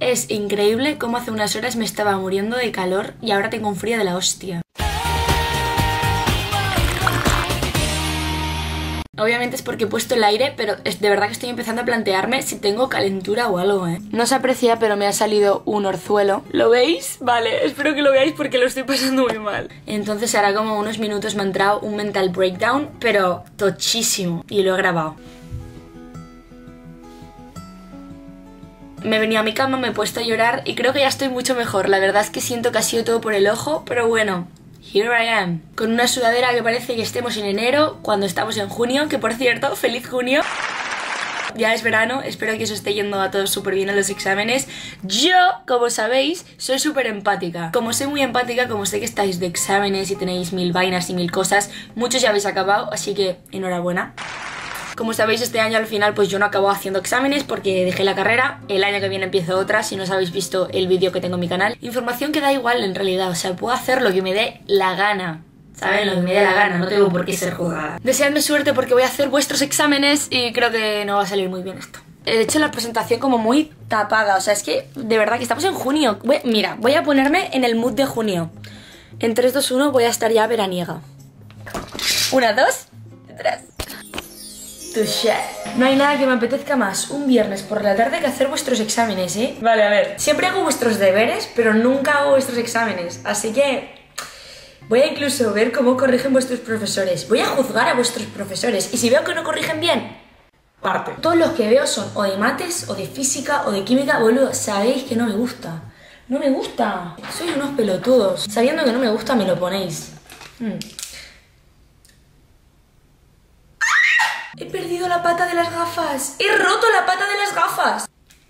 Es increíble cómo hace unas horas me estaba muriendo de calor y ahora tengo un frío de la hostia. Obviamente es porque he puesto el aire, pero de verdad que estoy empezando a plantearme si tengo calentura o algo, ¿eh? No se aprecia, pero me ha salido un orzuelo. ¿Lo veis? Vale, espero que lo veáis porque lo estoy pasando muy mal. Entonces ahora como unos minutos me ha entrado un mental breakdown, pero tochísimo. Y lo he grabado. Me he venido a mi cama, me he puesto a llorar y creo que ya estoy mucho mejor. La verdad es que siento que ha sido todo por el ojo, pero bueno. Here I am, con una sudadera que parece que estemos en enero cuando estamos en junio, que por cierto, ¡feliz junio! Ya es verano, espero que os esté yendo a todos súper bien en los exámenes. Yo, como sabéis, soy súper empática. Como soy muy empática, como sé que estáis de exámenes y tenéis mil vainas y mil cosas, muchos ya habéis acabado, así que enhorabuena. Como sabéis, este año al final pues yo no acabo haciendo exámenes porque dejé la carrera. El año que viene empiezo otra, si no os habéis visto el vídeo que tengo en mi canal. Información que da igual en realidad, o sea, puedo hacer lo que me dé la gana. ¿Saben? Lo que me dé la gana, no tengo por qué ser juzgada. Deseadme suerte porque voy a hacer vuestros exámenes y creo que no va a salir muy bien esto. He hecho la presentación como muy tapada, o sea, es que de verdad que estamos en junio. Mira, voy a ponerme en el mood de junio. En 3, 2, 1 voy a estar ya veraniega. 1, 2, 3. Touché. No hay nada que me apetezca más un viernes por la tarde que hacer vuestros exámenes, ¿eh? Vale, a ver. Siempre hago vuestros deberes, pero nunca hago vuestros exámenes. Así que voy a incluso ver cómo corrigen vuestros profesores. Voy a juzgar a vuestros profesores. Y si veo que no corrigen bien, parte. Todos los que veo son o de mates, o de física, o de química. Boludo, sabéis que no me gusta. No me gusta. Sois unos pelotudos. Sabiendo que no me gusta, me lo ponéis. He perdido la pata de las gafas. He roto la pata de las gafas.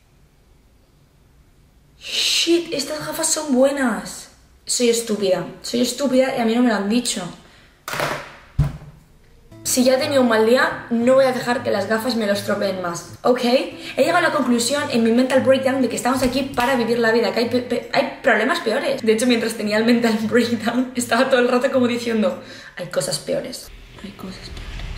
Shit, estas gafas son buenas. Soy estúpida y a mí no me lo han dicho. Si ya he tenido un mal día, no voy a dejar que las gafas me lo estropeen más, ¿ok? He llegado a la conclusión en mi mental breakdown de que estamos aquí para vivir la vida, que hay problemas peores. De hecho, mientras tenía el mental breakdown, estaba todo el rato como diciendo, hay cosas peores. Hay cosas peores.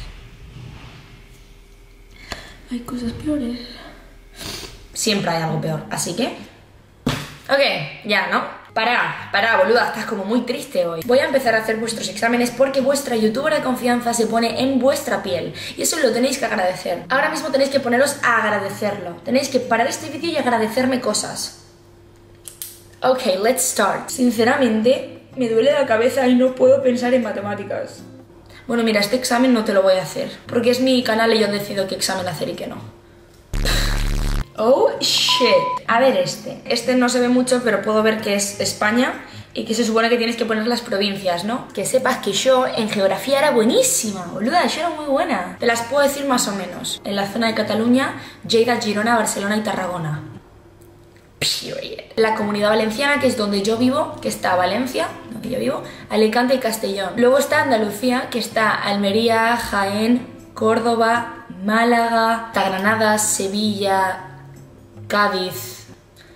Hay cosas peores. Siempre hay algo peor, así que... Ok, ya, ¿no? Para, boluda, estás como muy triste hoy. Voy a empezar a hacer vuestros exámenes porque vuestra youtuber de confianza se pone en vuestra piel. Y eso lo tenéis que agradecer. Ahora mismo tenéis que poneros a agradecerlo. Tenéis que parar este vídeo y agradecerme cosas. Ok, let's start. Sinceramente, me duele la cabeza y no puedo pensar en matemáticas. Bueno, mira, este examen no te lo voy a hacer, porque es mi canal y yo decido qué examen hacer y qué no. Oh, shit. A ver este no se ve mucho, pero puedo ver que es España y que se supone que tienes que poner las provincias, ¿no? Que sepas que yo en geografía era buenísima, boluda, yo era muy buena. Te las puedo decir más o menos. En la zona de Cataluña, Lleida, Girona, Barcelona y Tarragona. La Comunidad Valenciana, que es donde yo vivo, que está Valencia, donde yo vivo, Alicante y Castellón. Luego está Andalucía, que está Almería, Jaén, Córdoba, Málaga, Granada, Sevilla, Cádiz.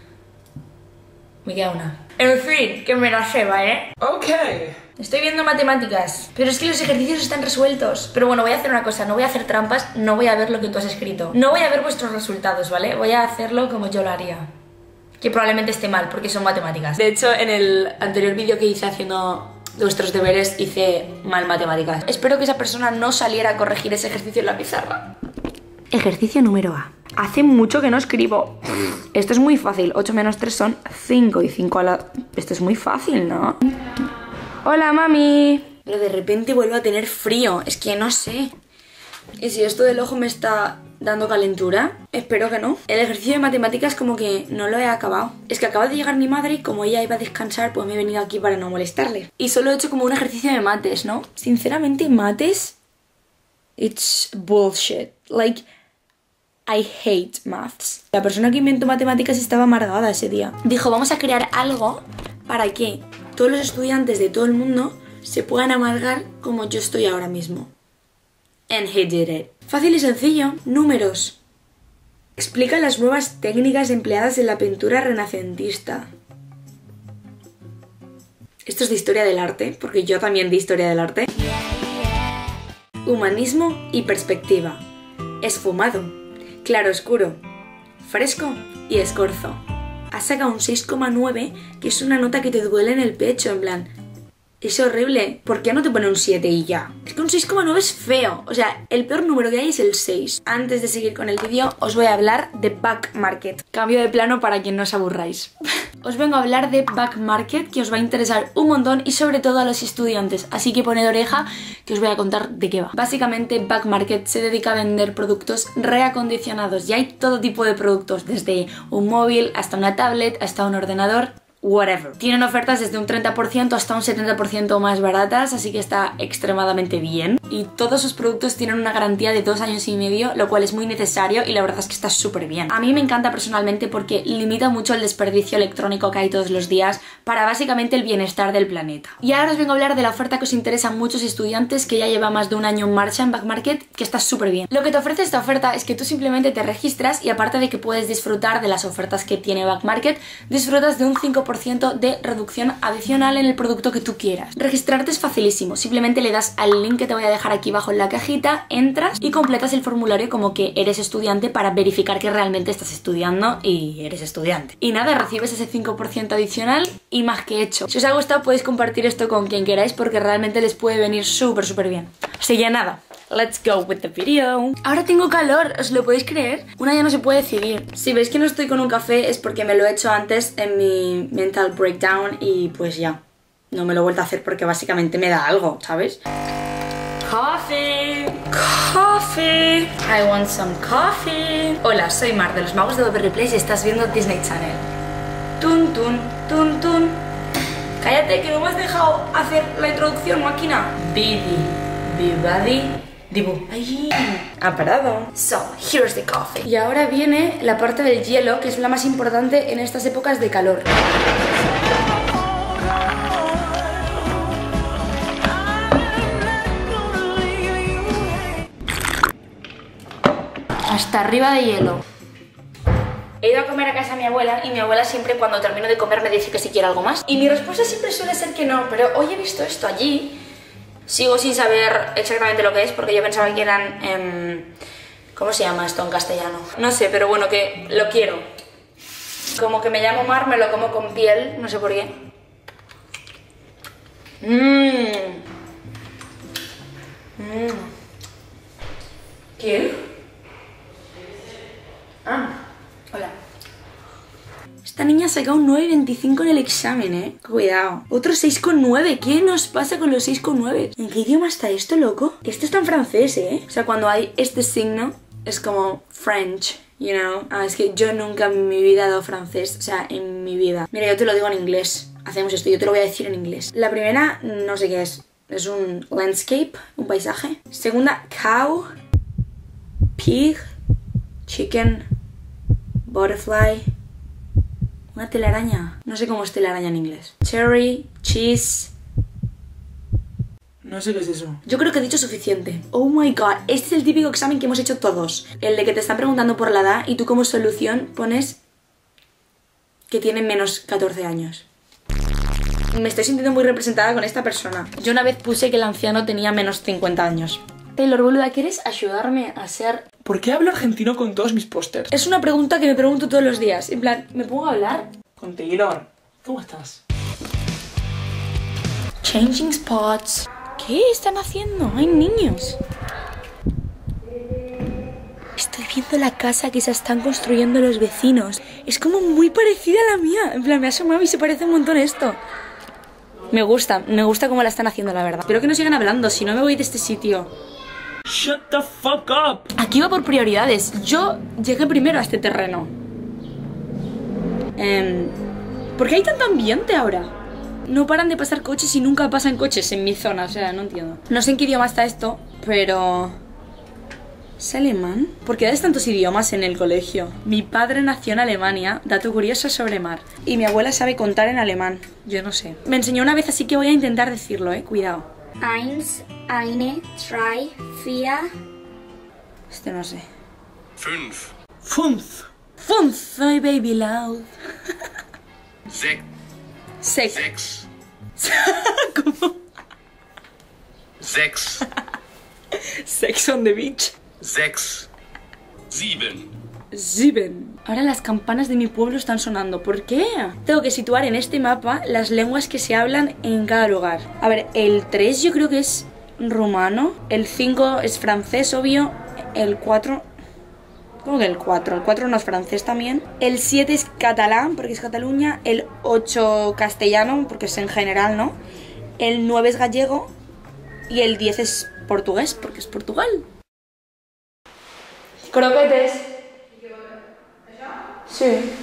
Me queda una. En fin, que me la sepa, ¿eh? Ok. Estoy viendo matemáticas, pero es que los ejercicios están resueltos. Pero bueno, voy a hacer una cosa, no voy a hacer trampas, no voy a ver lo que tú has escrito. No voy a ver vuestros resultados, ¿vale? Voy a hacerlo como yo lo haría. Que probablemente esté mal, porque son matemáticas. De hecho, en el anterior vídeo que hice haciendo vuestros deberes, hice mal matemáticas. Espero que esa persona no saliera a corregir ese ejercicio en la pizarra. Ejercicio número A. Hace mucho que no escribo. Esto es muy fácil. 8 menos 3 son 5 y 5 a la... Esto es muy fácil, ¿no? Hola, mami. Pero de repente vuelvo a tener frío. Es que no sé. ¿Y si esto del ojo me está dando calentura? Espero que no. El ejercicio de matemáticas como que no lo he acabado. Es que acaba de llegar mi madre y como ella iba a descansar, pues me he venido aquí para no molestarle. Y solo he hecho como un ejercicio de mates, ¿no? Sinceramente, mates... It's bullshit. Like, I hate maths. La persona que inventó matemáticas estaba amargada ese día. Dijo, vamos a crear algo para que todos los estudiantes de todo el mundo se puedan amargar como yo estoy ahora mismo. And he did it. Fácil y sencillo. Números. Explica las nuevas técnicas empleadas en la pintura renacentista. Esto es de historia del arte, porque yo también di historia del arte. Humanismo y perspectiva. Esfumado, claroscuro, fresco y escorzo. ha sacado un 6,9, que es una nota que te duele en el pecho, en plan... Es horrible. ¿Por qué no te pone un 7 y ya? Es que un 6,9 es feo. O sea, el peor número que hay es el 6. Antes de seguir con el vídeo, os voy a hablar de Back Market. Cambio de plano para que no os aburráis. Os vengo a hablar de Back Market, que os va a interesar un montón y sobre todo a los estudiantes. Así que poned oreja, que os voy a contar de qué va. Básicamente, Back Market se dedica a vender productos reacondicionados. Y hay todo tipo de productos, desde un móvil hasta una tablet, hasta un ordenador... whatever. Tienen ofertas desde un 30% hasta un 70% más baratas, así que está extremadamente bien. Y todos sus productos tienen una garantía de 2 años y medio, lo cual es muy necesario y la verdad es que está súper bien. A mí me encanta personalmente porque limita mucho el desperdicio electrónico que hay todos los días para básicamente el bienestar del planeta. Y ahora os vengo a hablar de la oferta que os interesa a muchos estudiantes, que ya lleva más de un año en marcha en Back Market, que está súper bien. Lo que te ofrece esta oferta es que tú simplemente te registras y aparte de que puedes disfrutar de las ofertas que tiene Back Market, disfrutas de un 5% de reducción adicional en el producto que tú quieras. Registrarte es facilísimo, simplemente le das al link que te voy a dejar aquí abajo en la cajita, entras y completas el formulario como que eres estudiante para verificar que realmente estás estudiando y eres estudiante. Y nada, recibes ese 5% adicional y más que hecho. Si os ha gustado podéis compartir esto con quien queráis porque realmente les puede venir súper bien. Así que nada, let's go with the video. Ahora tengo calor, ¿os lo podéis creer? Una ya no se puede decidir. Si veis que no estoy con un café es porque me lo he hecho antes en mi mental breakdown y pues ya, no me lo he vuelto a hacer porque básicamente me da algo, ¿sabes? Coffee, coffee, I want some coffee. Hola, soy Mar de los Magos de Waverly Place y estás viendo Disney Channel. Tun, tun, tun, tun. Cállate que no me has dejado hacer la introducción, máquina. Bidi, bibadi, dibu. Ay, ha parado. So, here's the coffee. Y ahora viene la parte del hielo, que es la más importante en estas épocas de calor. Hasta arriba de hielo. He ido a comer a casa de mi abuela y mi abuela siempre cuando termino de comer me dice que si quiere algo más. Y mi respuesta siempre suele ser que no, pero hoy he visto esto allí. Sigo sin saber exactamente lo que es porque yo pensaba que eran... ¿cómo se llama esto en castellano? No sé, pero bueno, que lo quiero. Como que me llamo Mar, me lo como con piel, no sé por qué. ¿Quién? Ah, hola. Esta niña ha sacado un 9,25 en el examen, Cuidado. Otro 6,9. ¿Qué nos pasa con los 6,9? ¿En qué idioma está esto, loco? Esto está en francés, O sea, cuando hay este signo, es como French, you know. Es que yo nunca en mi vida he dado francés, o sea, en mi vida. Mira, yo te lo digo en inglés. Hacemos esto, yo te lo voy a decir en inglés. La primera, no sé qué es. Es un landscape, un paisaje. Segunda, cow, pig, chicken, butterfly, una telaraña. No sé cómo es telaraña en inglés. Cherry, cheese. No sé qué es eso. Yo creo que he dicho suficiente. Oh my god, este es el típico examen que hemos hecho todos. El de que te están preguntando por la edad y tú como solución pones que tienen menos 14 años. Me estoy sintiendo muy representada con esta persona. Yo una vez puse que el anciano tenía menos 50 años. Taylor, boluda, ¿quieres ayudarme a ser...? ¿Por qué hablo argentino con todos mis pósters? Es una pregunta que me pregunto todos los días. En plan, ¿me pongo a hablar? Con Taylor. ¿Cómo estás? Changing spots. ¿Qué están haciendo? Hay niños. Estoy viendo la casa que se están construyendo los vecinos. Es como muy parecida a la mía. En plan, me ha asomado y se parece un montón a esto. Me gusta cómo la están haciendo, la verdad. Espero que no sigan hablando, si no me voy de este sitio. Shut the fuck up. Aquí va por prioridades. Yo llegué primero a este terreno. ¿Por qué hay tanto ambiente ahora? No paran de pasar coches y nunca pasan coches en mi zona, o sea, no entiendo. No sé en qué idioma está esto, pero... ¿Es alemán? ¿Por qué hay tantos idiomas en el colegio? Mi padre nació en Alemania, dato curioso sobre Mar. Y mi abuela sabe contar en alemán, yo no sé. Me enseñó una vez, así que voy a intentar decirlo, cuidado. Eins, eine, drei, vier... Este no sé. Fünf, Funz. Funz, soy baby loud. sechs, ¿Cómo? sechs, Sex on the beach. sechs, sieben, 7. Ahora las campanas de mi pueblo están sonando. ¿Por qué? Tengo que situar en este mapa las lenguas que se hablan en cada lugar. A ver, el 3 yo creo que es rumano. El 5 es francés, obvio. El 4... ¿Cómo que el 4? El 4 no es francés también. El 7 es catalán, porque es Cataluña. El 8 castellano, porque es en general, ¿no? El 9 es gallego. Y el 10 es portugués, porque es Portugal. Croquetes. Sí.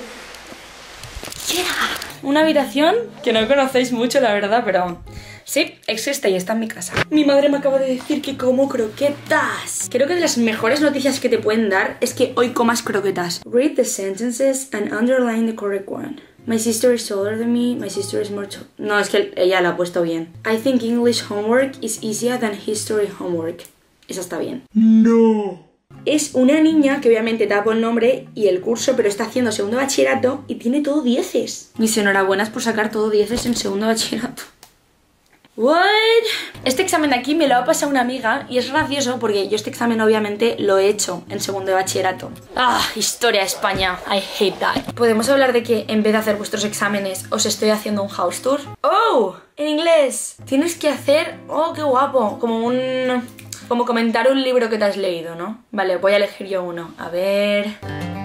Yeah. Una habitación que no conocéis mucho, la verdad, pero sí, existe y está en mi casa. Mi madre me acaba de decir que como croquetas. Creo que de las mejores noticias que te pueden dar es que hoy comas croquetas. Read the sentences and underline the correct one. My sister is taller than me. My sister is more tall. No, es que ella lo ha puesto bien. I think English homework is easier than history homework. Esa está bien. No. Es una niña que obviamente tapo el nombre y el curso, pero está haciendo segundo bachillerato y tiene todo 10. Mis enhorabuenas por sacar todo 10 en segundo bachillerato. What? Este examen de aquí me lo ha pasado una amiga y es gracioso porque yo este examen obviamente lo he hecho en segundo de bachillerato. Ah, historia de España. I hate that. ¿Podemos hablar de que en vez de hacer vuestros exámenes os estoy haciendo un house tour? Oh, en inglés. Tienes que hacer, oh, qué guapo, como comentar un libro que te has leído, ¿no? Vale, voy a elegir yo uno. A ver...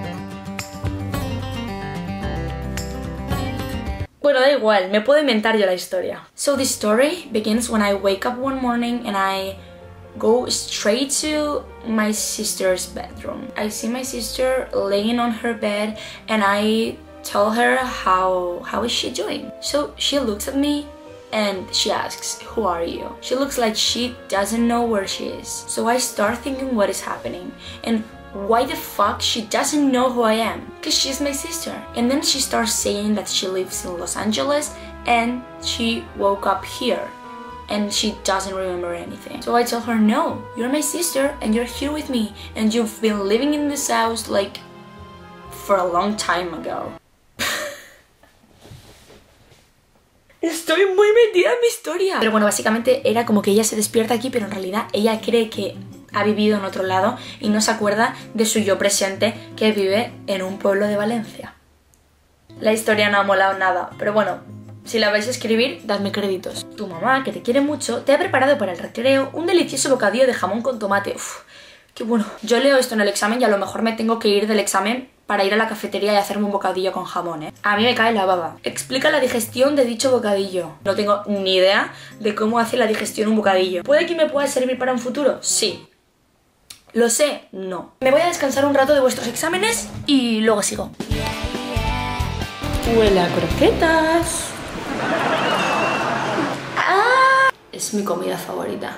Bueno, da igual, me puedo inventar yo la historia. So the story begins when I wake up one morning and I go straight to my sister's bedroom. I see my sister laying on her bed and I tell her how is she doing. So she looks at me and she asks, who are you? She looks like she doesn't know where she is. So I start thinking what is happening and why the fuck she doesn't know who I am? Because she's my sister. And then she starts saying that she lives in Los Angeles and she woke up here and she doesn't remember anything. So I tell her, no, you're my sister and you're here with me and you've been living in this house like for a long time ago. Estoy muy metida en mi historia. Pero bueno, básicamente era como que ella se despierta aquí, pero en realidad ella cree que ha vivido en otro lado y no se acuerda de su yo presente que vive en un pueblo de Valencia. La historia no ha molado nada, pero bueno, si la vais a escribir, dadme créditos. Tu mamá, que te quiere mucho, te ha preparado para el recreo un delicioso bocadillo de jamón con tomate. Uf, qué bueno. Yo leo esto en el examen y a lo mejor me tengo que ir del examen para ir a la cafetería y hacerme un bocadillo con jamón, ¿eh? A mí me cae la baba. Explica la digestión de dicho bocadillo. No tengo ni idea de cómo hace la digestión un bocadillo. ¿Puede que me pueda servir para un futuro? Sí. ¿Lo sé? No. Me voy a descansar un rato de vuestros exámenes y luego sigo. Huele a croquetas. ¡Ah! Es mi comida favorita.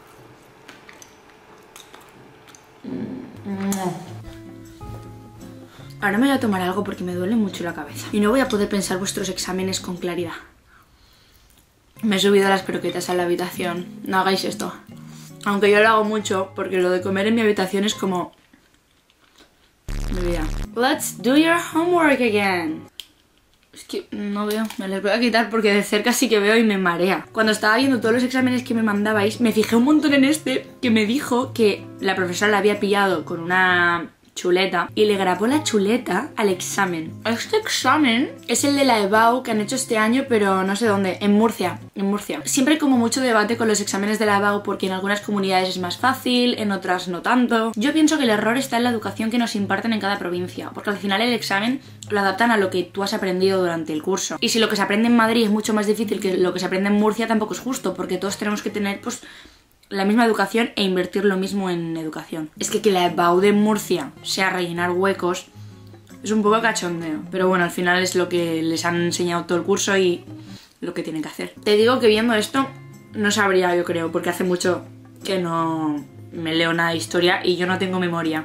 Ahora me voy a tomar algo porque me duele mucho la cabeza. Y no voy a poder pensar vuestros exámenes con claridad. Me he subido las croquetas a la habitación. No hagáis esto. Aunque yo lo hago mucho, porque lo de comer en mi habitación es como... mi vida. Let's do your homework again. Es que no veo, me les voy a quitar porque de cerca sí que veo y me marea. Cuando estaba viendo todos los exámenes que me mandabais, me fijé un montón en este que me dijo que la profesora la había pillado con una chuleta y le grabó la chuleta al examen. Este examen es el de la EBAU que han hecho este año, pero no sé dónde, en Murcia. Siempre hay como mucho debate con los exámenes de la EBAU porque en algunas comunidades es más fácil, en otras no tanto. Yo pienso que el error está en la educación que nos imparten en cada provincia, porque al final el examen lo adaptan a lo que tú has aprendido durante el curso. Y si lo que se aprende en Madrid es mucho más difícil que lo que se aprende en Murcia, tampoco es justo, porque todos tenemos que tener pues la misma educación e invertir lo mismo en educación. Es que la EBAU de Murcia sea rellenar huecos es un poco cachondeo, pero bueno, al final es lo que les han enseñado todo el curso y lo que tienen que hacer. Te digo que viendo esto no sabría, yo creo, porque hace mucho que no me leo nada de historia y yo no tengo memoria.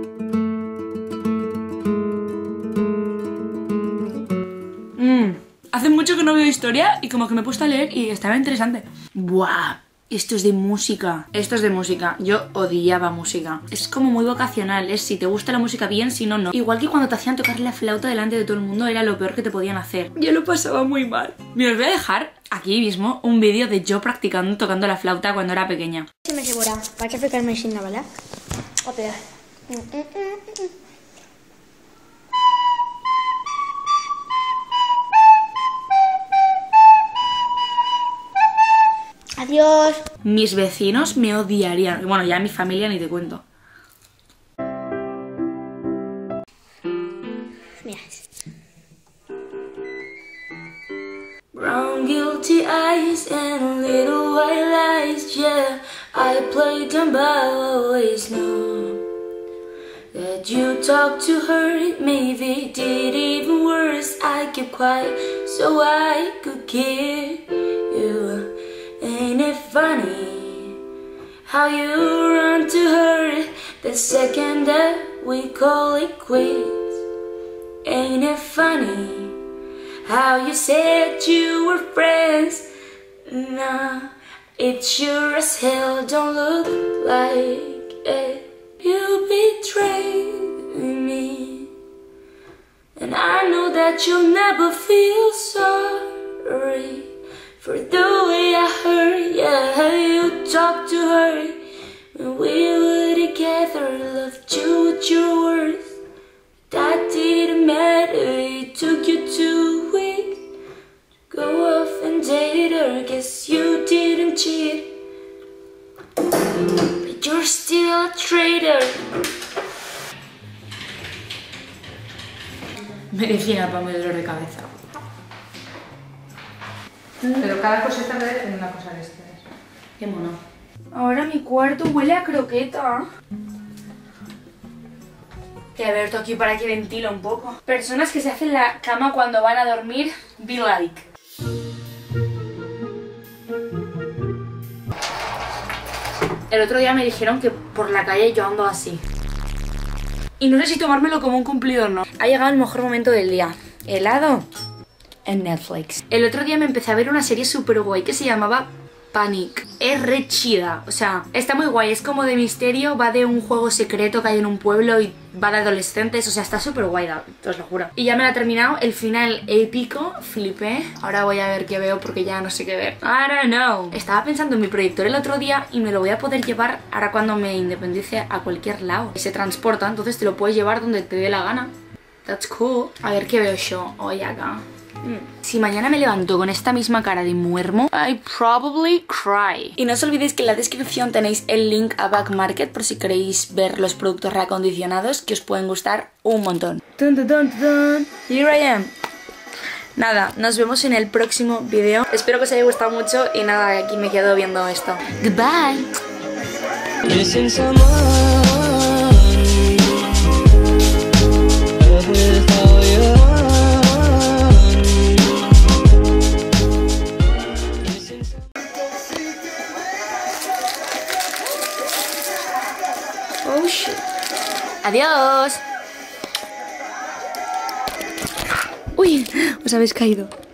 Hace mucho que no veo historia y como que me he puesto a leer y estaba interesante. ¡Buah! Esto es de música. Esto es de música. Yo odiaba música. Es como muy vocacional. Es si te gusta la música bien, si no, no. Igual que cuando te hacían tocar la flauta delante de todo el mundo, era lo peor que te podían hacer. Yo lo pasaba muy mal. Me os voy a dejar aquí mismo un vídeo de yo practicando tocando la flauta cuando era pequeña. Si m'assegura, vaig a ficar-me així, ¿vale? A veure. Adiós. Mis vecinos me odiarían. Bueno, ya mi familia ni te cuento. Mira. Brown guilty eyes and little white lies, yeah. I played them but always knew that you talked to her, maybe did even worse. I kept quiet so I could kiss you. Ain't it funny how you run to her the second that we call it quits? Ain't it funny how you said you were friends? Nah, it sure as hell don't look like it. You betrayed me, and I know that you'll never feel sorry for the way I hurt. Yeah, you talked to her when we were together, loved you with your words. That didn't matter, it took you 2 weeks to go off and date her. Guess you didn't cheat, but you're still a traitor. Medicina para mi dolor de cabeza. Pero cada cosita me deja una cosa de estas. Qué mono. Ahora mi cuarto huele a croqueta. Que he abierto aquí para que ventile un poco. Personas que se hacen la cama cuando van a dormir, be like. El otro día me dijeron que por la calle yo ando así. Y no sé si tomármelo como un cumplido o no. Ha llegado el mejor momento del día. Helado en Netflix. El otro día me empecé a ver una serie súper guay que se llamaba Panic. Es re chida, o sea, está muy guay, es como de misterio, va de un juego secreto que hay en un pueblo y va de adolescentes, o sea, está súper guay, os lo juro. Y ya me la he terminado, el final épico, flipé. Ahora voy a ver qué veo porque ya no sé qué ver. I don't know. Estaba pensando en mi proyector el otro día y me lo voy a poder llevar ahora cuando me independice a cualquier lado. Y se transporta, entonces te lo puedes llevar donde te dé la gana. That's cool. A ver qué veo yo hoy acá. Si mañana me levanto con esta misma cara de muermo, I probably cry. Y no os olvidéis que en la descripción tenéis el link a Back Market por si queréis ver los productos reacondicionados que os pueden gustar un montón. Dun, dun, dun, dun. Here I am. Nada, nos vemos en el próximo video. Espero que os haya gustado mucho y nada, aquí me quedo viendo esto. Goodbye. Oh shit. Adiós. Uy, os habéis caído.